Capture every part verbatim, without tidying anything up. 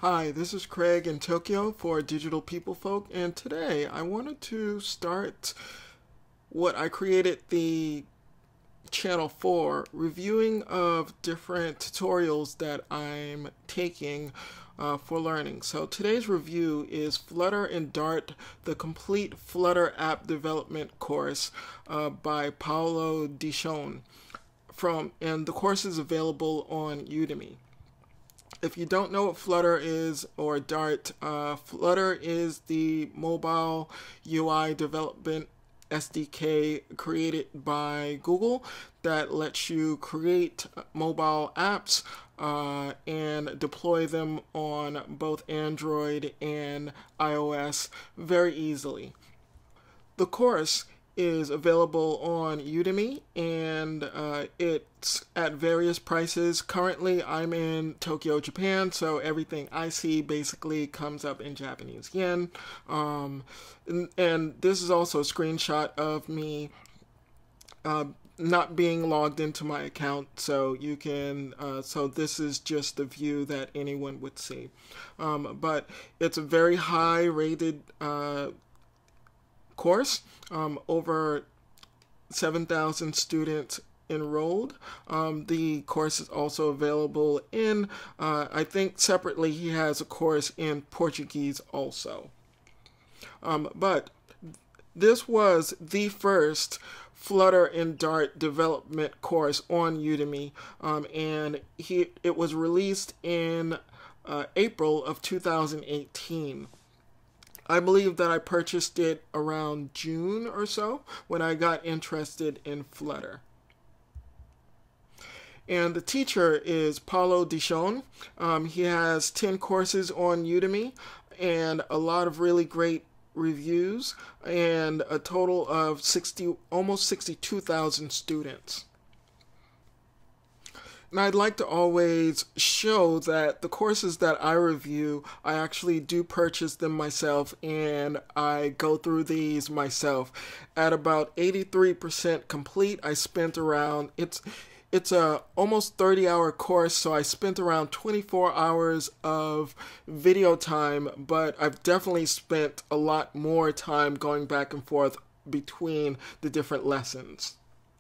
Hi, this is Craig in Tokyo for Digital PeopleFolk, and today I wanted to start what I created the channel for, reviewing of different tutorials that I'm taking uh, for learning. So today's review is Flutter and Dart, the complete Flutter app development course uh, by Paolo Dichone, from, and the course is available on Udemy. If you don't know what Flutter is or Dart, uh, Flutter is the mobile U I development S D K created by Google that lets you create mobile apps uh, and deploy them on both Android and iOS very easily. The course is available on Udemy, and uh, it's at various prices. Currently, I'm in Tokyo, Japan, so everything I see basically comes up in Japanese yen. Um, and, and this is also a screenshot of me uh, not being logged into my account, so you can, uh, so this is just the view that anyone would see. Um, but it's a very high rated uh, course, um, over seven thousand students enrolled. Um, the course is also available in, uh, I think separately he has a course in Portuguese also. Um, but this was the first Flutter and Dart development course on Udemy, um, and he, it was released in uh, April of two thousand eighteen. I believe that I purchased it around June or so when I got interested in Flutter. And the teacher is Paolo Dichone. Um, he has ten courses on Udemy and a lot of really great reviews and a total of sixty, almost sixty-two thousand students. And I'd like to always show that the courses that I review, I actually do purchase them myself, and I go through these myself. At about eighty-three percent complete, I spent around, it's it's a almost thirty hour course, so I spent around twenty-four hours of video time, but I've definitely spent a lot more time going back and forth between the different lessons.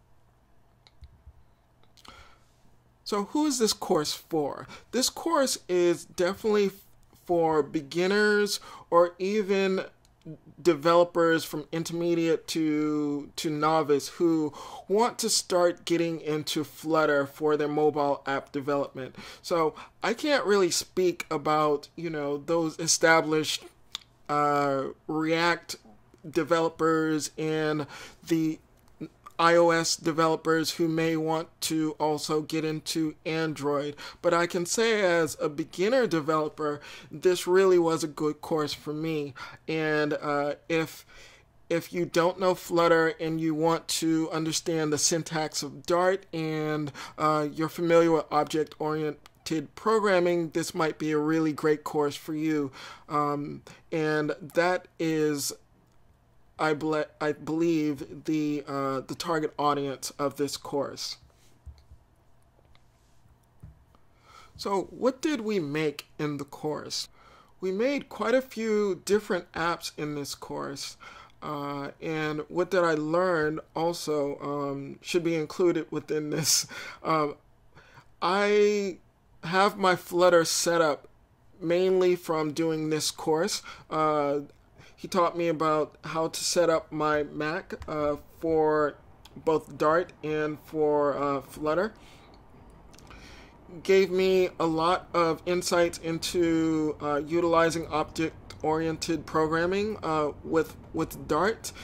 So who is this course for? This course is definitely for beginners or even developers from intermediate to to novice who want to start getting into Flutter for their mobile app development. So I can't really speak about, you know, those established uh, React developers and the iOS developers who may want to also get into Android. But I can say as a beginner developer, this really was a good course for me. And uh, if if you don't know Flutter and you want to understand the syntax of Dart and uh, you're familiar with object-oriented programming, this might be a really great course for you. Um, and that is I, ble I believe the uh, the target audience of this course. So what did we make in the course? We made quite a few different apps in this course, uh, and what did I learn also um, should be included within this. Um, I have my Flutter set up mainly from doing this course. Uh, He taught me about how to set up my Mac uh, for both Dart and for uh, Flutter. Gave me a lot of insights into uh, utilizing object-oriented programming uh, with, with Dart.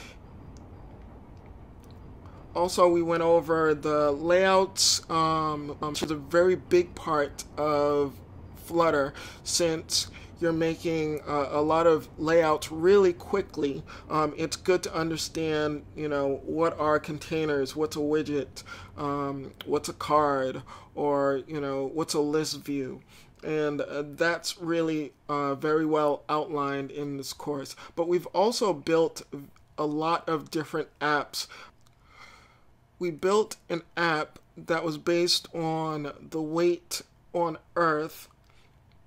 Also, we went over the layouts, um, which is a very big part of Flutter, since you're making uh, a lot of layouts really quickly. Um, it's good to understand, you know, what are containers, what's a widget, um, what's a card, or, you know, what's a list view. And uh, that's really uh, very well outlined in this course. But we've also built a lot of different apps. We built an app that was based on the weight on Earth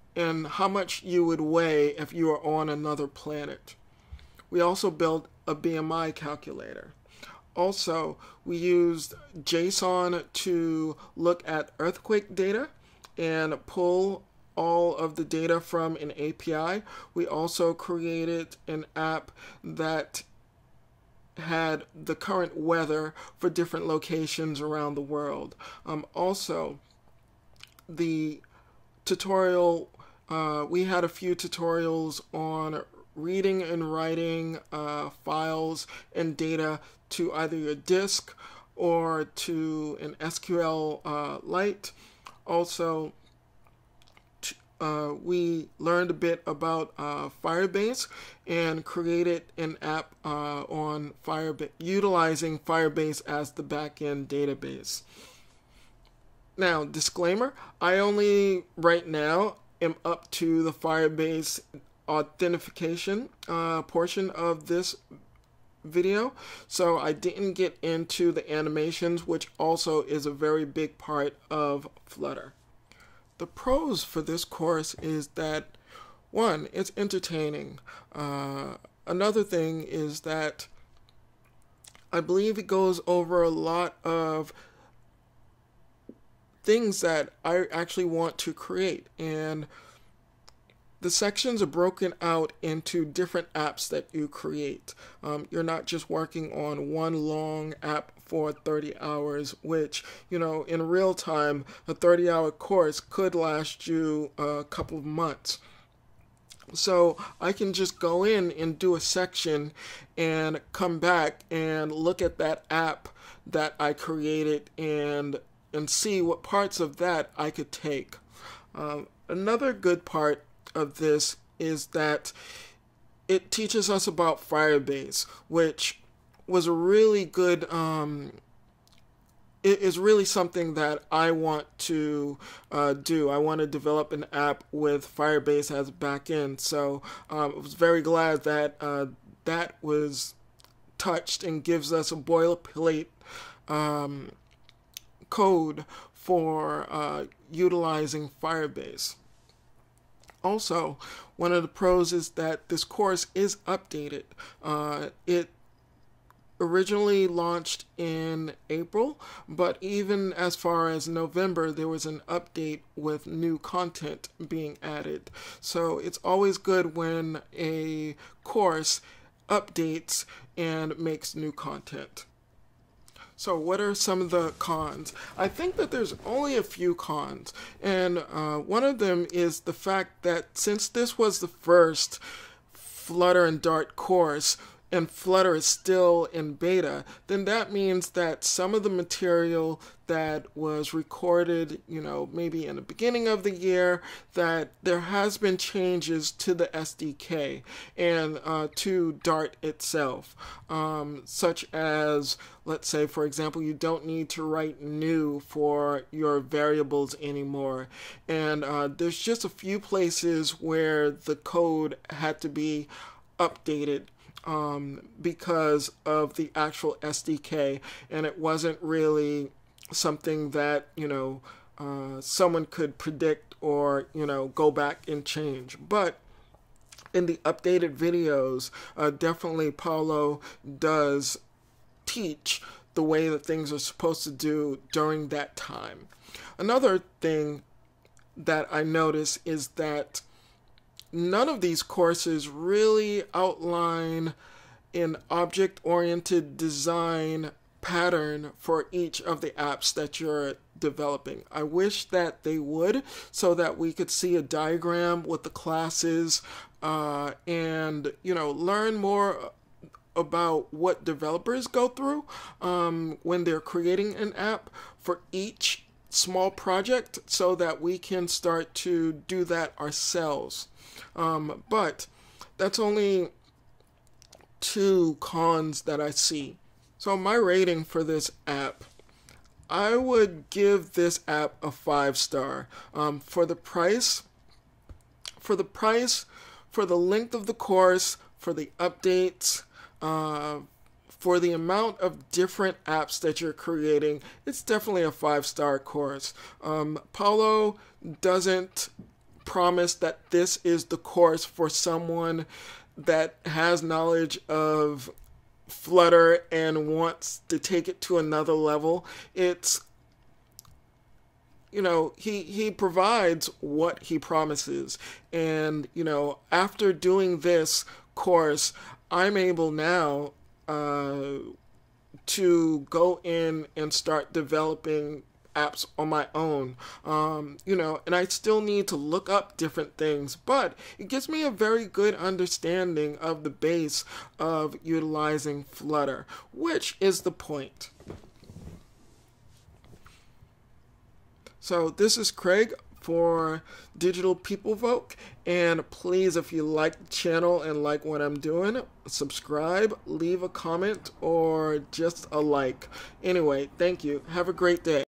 and how much you would weigh if you were on another planet. We also built a B M I calculator. Also, we used JSON to look at earthquake data and pull all of the data from an A P I. We also created an app that had the current weather for different locations around the world. Um, also, the tutorial, uh, we had a few tutorials on reading and writing uh, files and data to either your disk or to an S Q L uh, Lite. Also, Uh, we learned a bit about uh, Firebase and created an app uh, on Firebase, utilizing Firebase as the backend database. Now, disclaimer, I only right now am up to the Firebase authentication uh, portion of this video, so I didn't get into the animations, which also is a very big part of Flutter. The pros for this course is that, one, it's entertaining. Uh, another thing is that I believe it goes over a lot of things that I actually want to create. And the sections are broken out into different apps that you create. Um, you're not just working on one long app for thirty hours, which, you know, in real time, a thirty hour course could last you a couple of months. So I can just go in and do a section and come back and look at that app that I created and and see what parts of that I could take. Um, another good part of this is that it teaches us about Firebase, which was a really good, um, it is really something that I want to uh, do. I want to develop an app with Firebase as a backend. So um, I was very glad that uh, that was touched and gives us a boilerplate um, code for uh, utilizing Firebase. Also, one of the pros is that this course is updated. Uh, it originally launched in April, but even as far as November, there was an update with new content being added. So it's always good when a course updates and makes new content. So what are some of the cons? I think that there's only a few cons, and uh, one of them is the fact that since this was the first Flutter and Dart course, and Flutter is still in beta, then that means that some of the material that was recorded, you know, maybe in the beginning of the year, that there has been changes to the S D K and uh, to Dart itself, um, such as, let's say, for example, you don't need to write new for your variables anymore. And uh, there's just a few places where the code had to be updated um, because of the actual S D K, and it wasn't really something that, you know, uh, someone could predict or, you know, go back and change. But in the updated videos, uh, definitely Paolo does teach the way that things are supposed to do during that time. Another thing that I notice is that none of these courses really outline an object-oriented design pattern for each of the apps that you're developing. I wish that they would, so that we could see a diagram with the classes uh, and, you know, learn more about what developers go through um, when they're creating an app for each small project, so that we can start to do that ourselves. Um, but that's only two cons that I see. So my rating for this app, I would give this app a five star. Um, for the price, for the price, for the length of the course, for the updates, uh, for the amount of different apps that you're creating, it's definitely a five star course. Um, Paolo doesn't promise that this is the course for someone that has knowledge of Flutter and wants to take it to another level. It's, you know, he he provides what he promises. And, you know, after doing this course, I'm able now uh, to go in and start developing apps on my own, um, you know, and I still need to look up different things, but it gives me a very good understanding of the base of utilizing Flutter, which is the point. So this is Craig for Digital PeopleFolk, and please, if you like the channel and like what I'm doing, subscribe, leave a comment, or just a like. Anyway, thank you. Have a great day.